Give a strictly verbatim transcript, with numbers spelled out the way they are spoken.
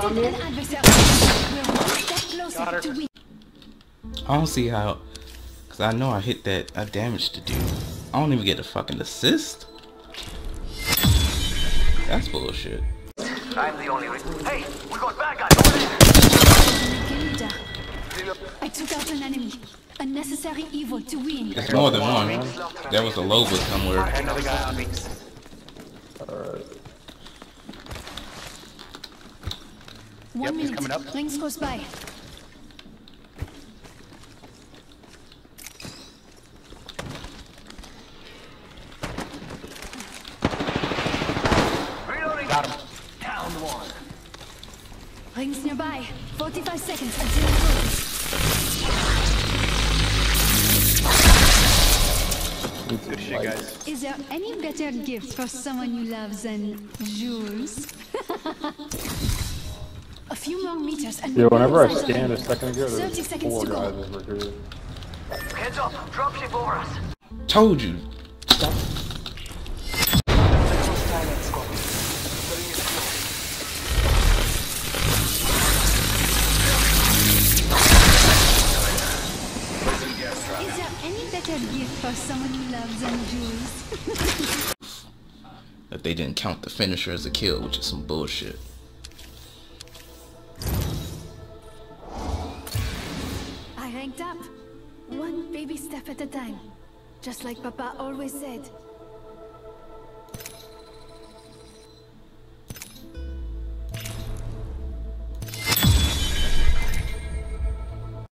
defeated an adversary. We're one step closer to win. I don't see how, cause I know I hit that, I damaged the dude. I don't even get a fucking assist. That's bullshit. I'm the only reason. Hey, we got bad guys over there. I took out an enemy. A necessary evil to win. It's more than one. There was a Loba somewhere. Another guy on me. Alright. One Yep, he's minute. coming up. Rings close by. Reloading. Got him. Down one. Rings nearby. forty-five seconds until it closes. Good shit, guys. Is there any better gift for someone you love than jewels? A few more meters and Yeah, whenever I we're scanned a second ago, there thirty was seconds four to go. guys over here. Heads up. Dropship over us. Told you. Stop. Is there any better gift for someone who loves than jewels? That they didn't count the finisher as a kill, which is some bullshit. I ranked up. One baby step at a time. Just like Papa always said.